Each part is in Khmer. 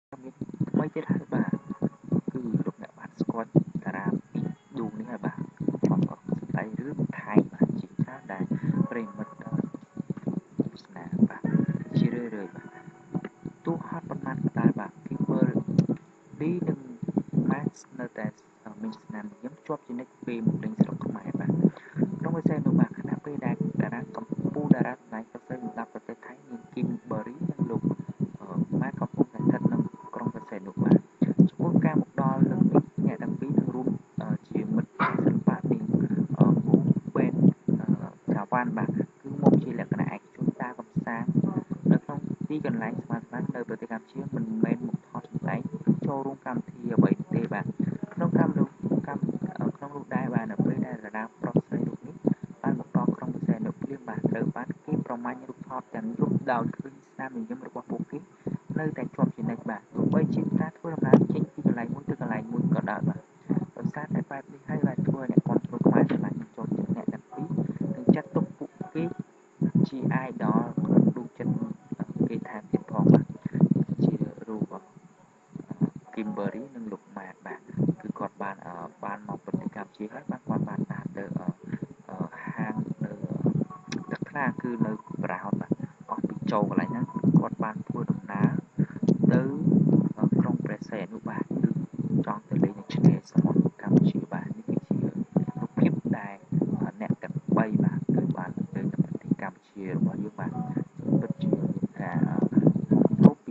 មានថ្មីទៀតហើយបាទគឺលោកអ្នកបានស្គាល់តារាពីរដួងនេះហើយបាទក្នុងស្ដីរឿងថៃបាទជាច្រើនដែលប្រិមិត្តទស្សនាបាទជារឿយៗបាទទោះហត់ប៉ុន្មានក៏ដោយបាទ Kimber Lee និង Max នៅតែមានស្នាមញញឹមជាប់ជានិច្ចពេលមកលេងស្រុកខ្មែរបាទក្នុងវិស័យនោះបាទខណៈពេលដែលតារាកម្ពុជាតារាសម្ដែងប្រសើរសម្រាប់ប្រទេសថៃមាន Kimberly និងលោកម៉ាកំពុងតែស្ថិតនៅក្រុងបរសៃនោះបាទចំពោះការមកដល់លើកនេះអ្នកទាំងពីរនឹងរួមជាមិត្តសិល្បៈនាងប៊ូបេនចាវ៉ាន់បាទគឺមកជាលក្ខណៈឯកជនដើរកម្សាន្តនៅក្នុងទីកន្លែងស្មាននៅប្រទេសកម្ពុជាមិនមែនមកថតសម្ដែងឬចូលរួមកម្មវិធីអ្វីទេបាទក្នុងកម្មនោះក្នុងនោះដែរបាទនៅពេលដែលតារាប្រុសស្រីរូបនេះបានមកដល់ក្រុងបរសៃនុភ្លាមបាទត្រូវបានគេប្រមាញ់រូបថតទាំងយប់ដោយឃើញស្នាមញញឹមរបស់ពួកគេនៅតែជាប់ជានិច្ចបាទទោះបីជាការធ្វើដំណើរចេញពីកន្លែងមួយទៅកន្លែងមួយក៏ដោយបាទដោយសារតែបែបនេះហើយបាទធ្វើឲ្យអ្នកគ្រប់គ្រងខ្មែរឆ្លាញ់ចូលចិត្តអ្នកទាំងពីរនិងចាត់ទុកពួកគេជា idol ក្នុងដួងចិត្តគេថែមទៀតផងបាទជារូបKimberly និងលោក Matt បាទគឺគាត់បានមកប្រទេសកម្ពុជាហើយបាទគាត់បានតាមទៅហាងនៅទឹកថ្លាគឺនៅប្រោតបាទអស់ពីចូលកន្លែងហ្នឹងគាត់បានធ្វើដំណើរទៅក្រុងព្រះសីហនុបាទគឺចង់ទៅលេងនៅឆ្នេរសមុទ្រកម្ពុជាបាទនេះគឺជារូបភាពដែលអ្នកទាំង3បាទគឺបានទៅប្រទេសកម្ពុជារបស់យើងបាទពិតជាមានការមកពី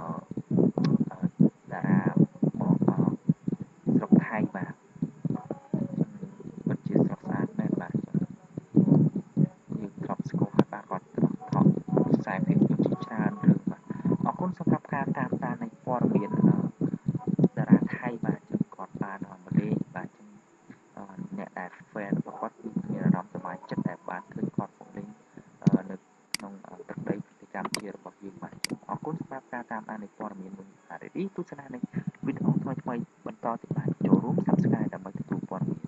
តារាមកស្រុកថៃបាទពិតជាស្រស់ស្អាតមែនបាទយើងធ្លាប់ស្គាល់ហើយបាទគាត់ថតខ្សែភាពយន្តជាច្រើនរឿងបាទអរគុណសម្រាប់ការតាមដាននៃព័ត៌មានតារាថៃបាទចឹងគាត់បានមកលេងបាទចឹងអ្នកដែល fan របស់គាត់គឺមានអារម្មណ៍សប្បាយចិត្តដែលបានឃើញគាត់មកលេងនៅក្នុងទឹកដីប្រទេសកម្ពុជារបស់យើងបាទចឹងអរគុណសម្រាប់ការតាមដាននៃព័ត៌មានមួយនេះបាទរីទស្សនានៃវីដេអូថ្មីៗបន្តទៀតបាទចូលរួម Subscribe ដើម្បីទទួលព័ត៌មាន